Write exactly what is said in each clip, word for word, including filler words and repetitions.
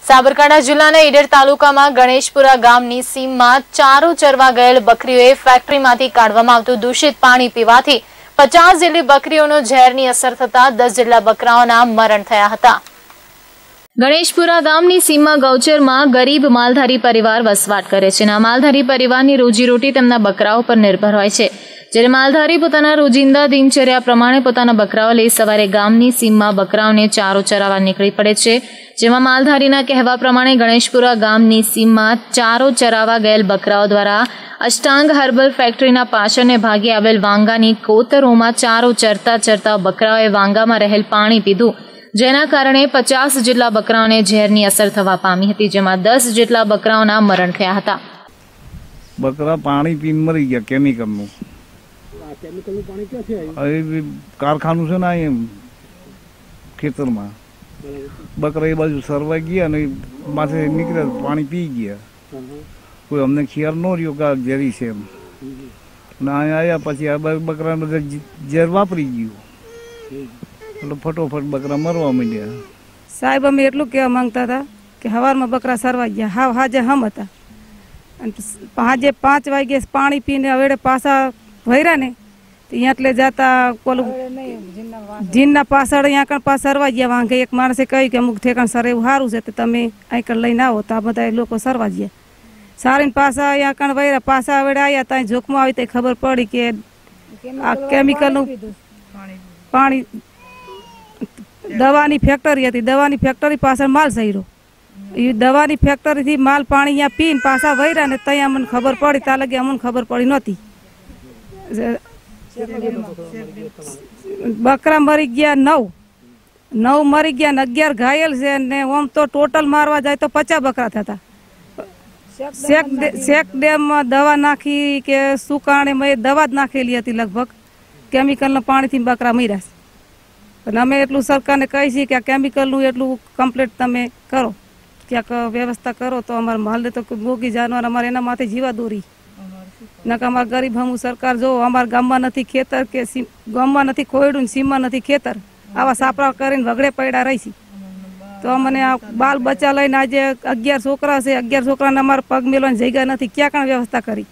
સાબરકાંઠા જિલ્લાના ઈડર તાલુકામાં ગણેશપુરા ગામની સીમમાં ચારો ચરવા ગયેલ બકરીઓએ ફેક્ટરીમાંથી કાઢવામાં આવતું દૂષિત પાણી પીવાથી પચાસ જેટલી બકરીઓનો ઝેરની અસર થતા દસ જેટલા બકરાઓના મરણ થયા હતા। ગણેશપુરા ગામની સીમમાં ગૌચરમાં ગરીબ માલધારી પરિવાર વસવાટ કરે છે। આ માલધારી પરિવારની રોજીરોટી તેમના બકરાઓ પર નિર્ભર હોય છે। જ્યારે માલધારી પોતાના રોજિંદા દિનચર્યા પ્રમાણે પોતાના બકરાઓ લઈ સવારે ગામની સીમમાં બકરાઓને ચારો ચરાવવા નીકળી પડે છે। જેમાં માલધારીના કહેવા પ્રમાણે ગણેશપુરા ગામની સીમમાં ચારો ચરાવવા ગયેલ બકરાઓ દ્વારા અષ્ટાંગ હર્બલ ફેક્ટરીના પાછળને ભાગે આવેલ વાંગાની કોતરોમાં ચારો ચરતા ચરતા બકરાઓએ વાંગામાં રહેલ પાણી પીધું, જેના કારણે પચાસ જેટલા બકરાઓને ઝેરની અસર થવા પામી હતી, જેમાં દસ જેટલા બકરાઓના મરણ થયા હતા। બકરા પાણી પીને મરી ગયા કેમિકલનું। કેમિકલનું પાણી ક્યાંથી આવ્યું? કારખાનું છે ને અહીંયા ખેતરમાં। બકરા એ બાજુ સરવા ગયા ને માથે નીકળ્યા, પાણી પી ગયા। કોઈ અમને ખ્યાલ ન રહ્યો કે ઝેરી છે એમ, ને અહીંયા આવ્યા પછી આ બકરાનો ઝેર વાપરી ગયું એટલે ફટોફટ બકરા મરવા માંડ્યા। સાહેબ, અમે એટલું કહેવા માંગતા હતા કે સવારમાં બકરા સરવા ગયા, હાવ હાજે હમ હતા, અને હાજે પાંચ વાગે પાણી પીને હવે પાછા ભર્યા ને અહીંયા એટલે જતા પેલું જીનના પાછળ અહીંયા કણ પાછા સરવા ગયા વાંગે એક માણસે કહ્યું કે અમુક ઠેકાણ સર એવું સારું છે તો તમે અહીં કણ લઈને આવો, તો આ બધા લોકો સરવા ગયા। સારીને પાછા અહીંયા કણ વૈરા પાછા હવે આવ્યા ત્યાં જોખમાં આવી તો ખબર પડી કે આ કેમિકલનું પાણી દવાની ફેક્ટરી હતી, દવાની ફેક્ટરી પાછળ માલ સહીરો, એ દવાની ફેક્ટરીથી માલ પાણી અહીંયા પીને પાછા વૈરા ને ત્યાં અમને ખબર પડી, ત્યાં લગી અમને ખબર પડી નહોતી। બકરા મરી ગયા નવ નવ મરી ગયા ને અગિયાર ઘાયલ છે, ને ઓમ તો ટોટલ મારવા જાય તો પચાસ બકરા થતા। શેક શેક ડેમમાં દવા નાખી કે સુકાણે મેં દવા જ નાખેલી હતી, લગભગ કેમિકલના પાણીથી બકરા મર્યા છે। અને અમે એટલું સરકારને કહી છીએ કે આ કેમિકલનું એટલું કમ્પ્લીટ તમે કરો, ક્યાંક વ્યવસ્થા કરો તો અમારે માલને તો ભોગી જાનવર અમારે એના માથે જીવા દોરી નક અમારા ગરીબ હમું સરકાર જો અમારા ગામમાં નથી ખેતર કે ગામમાં નથી કોયડું, સીમમાં નથી ખેતર, આવા સાપરા કરીને વગડે પડ્યા રહી છે। તો અમને આ બાલ બચ્ચા લઈને આજે અગિયાર છોકરા છે, અગિયાર છોકરાને અમારા પગ મેળવાની જગ્યા નથી, ક્યાં કાંઈ વ્યવસ્થા કરી?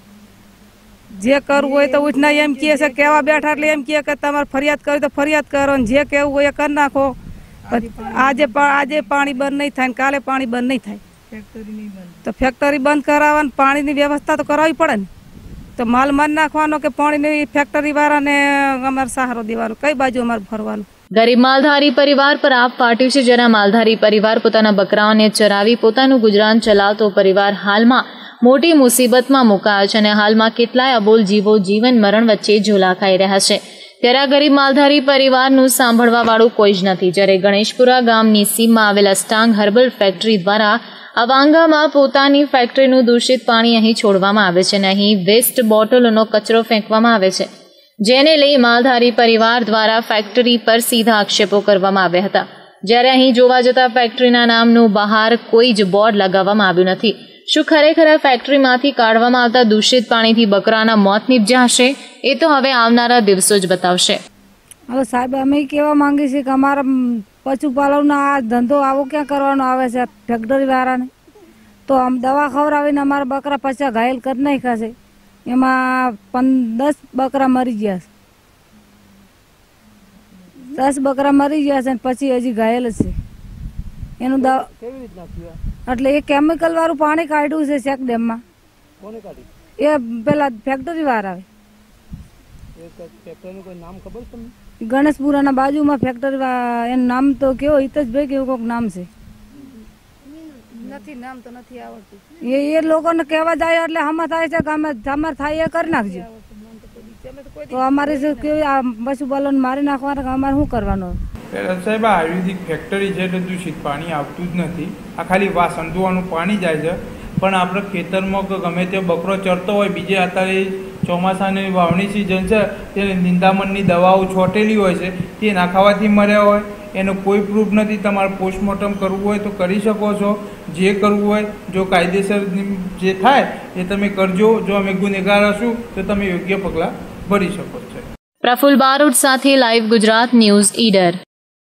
જે કરવું હોય તો ઉઠના એમ કહે છે, કહેવા બેઠા એટલે એમ કહે કે તમારે ફરિયાદ કરી તો ફરિયાદ કરો, ને જે કહેવું હોય એ કરી નાખો। આજે આજે પાણી બંધ નહીં થાય ને કાલે પાણી બંધ નહીં થાય તો ફેક્ટરી બંધ કરાવવાની પાણીની વ્યવસ્થા તો કરાવવી પડે ને। તો માલ મારી નાખવાનો કે પાણીની ફેક્ટરી વાળાને અમારે સહારો દેવાનો, કઈ બાજુ અમારે ફરવાનું? ગરીબ માલધારી પરિવાર પર આપ ફાટ્યું છે, જેના માલધારી પરિવાર પોતાના બકરાઓને ચરાવી પોતાનું ગુજરાન ચલાવતો પરિવાર હાલમાં મોટી મુસીબતમાં મુકાયો છે અને હાલમાં કેટલાય અબોલ જીવો જીવન મરણ વચ્ચે ઝોલા ખાઈ રહ્યા છે। ત્યારે આ ગરીબ માલધારી પરિવારનું સાંભળવા વાળું કોઈ જ નથી। જ્યારે ગણેશપુરા ગામની સીમમાં આવેલ અષ્ટાંગ હર્બલ ફેક્ટરી દ્વારા આ વાંગામાં પોતાની ફેક્ટરીનું દૂષિત પાણી અહીં છોડવામાં આવે છે અને અહીં વેસ્ટ બોટલોનો કચરો ફેંકવામાં આવે છે, જેને લઈ માલધારી પરિવાર દ્વારા ફેક્ટરી પર સીધા આક્ષેપો કરવામાં આવ્યા હતા। જ્યારે અહીં જોવા જતા ફેક્ટરીના નામનું બહાર કોઈ જ બોર્ડ લગાવવામાં આવ્યું નથી। શું ખરેખર આ ફેક્ટરીમાંથી કાઢવામાં આવતા દૂષિત પાણીથી બકરાના મોત નિપજ્યા હશે? એ તો હવે આવનારા દિવસો જ બતાવશે। હવે સાહેબ, અમે કહેવા માંગીએ છીએ કે અમારા પશુપાલનનો આ ધંધો આવો ક્યાં કરવાનો આવે છે ફેક્ટરી વાળાને? તો આમ દવા ખવડાવીને અમારા બકરા પાછા ઘાયલ કરી નાખ્યા છે, એમાં દસ બકરા મરી ગયા છે, દસ બકરા મરી ગયા છે પછી હજી ઘાયલ છે। એનું દવા એટલે એ કેમિકલ વાળું પાણી કાઢ્યું છે શેક ડેમમાં, એ પેલા ફેક્ટરી વાળા આવે, ગણેશપુરાના બાજુમાં ફેક્ટરી, એનું નામ તો કેવો હિતેશભાઈ કેવું કોઈક નામ છે, નથી નામ તો નથી આવડતું, એ એ લોકોને કહેવા જાય એટલે હમા થાય છે કે અમે અમારે થાય એ કરી નાખજો। તો અમારે પશુપાલન મારી નાખવાના, અમારે શું કરવાનું? સાહેબ, આ આયુર્વેદિક ફેક્ટરી છે એટલે દૂષિત પાણી આવતું જ નથી, આ ખાલી વા સંતુવાનું પાણી જાય છે। પણ આપણે ખેતરમાં કે ગમે તે બકરો ચરતો હોય, બીજે અત્યારે ચોમાસાની વાવણી સિઝન છે તેને નિંદામણની દવાઓ છોટેલી હોય છે, તે નાખાવાથી મર્યા હોય, એનો કોઈ પ્રૂફ નથી। તમારે પોસ્ટમોર્ટમ કરવું હોય તો કરી શકો છો, જે કરવું હોય જો કાયદેસર જે થાય એ તમે કરજો। જો અમે ગુનેગાર હશું તો તમે યોગ્ય પગલાં ભરી શકો છો। પ્રફુલ બારોટ સાથે લાઈવ ગુજરાત ન્યૂઝ ઈડર।